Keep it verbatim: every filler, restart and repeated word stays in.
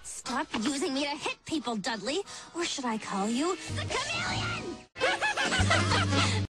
Stop using me to hit people, Dudley. Or should I call you the chameleon?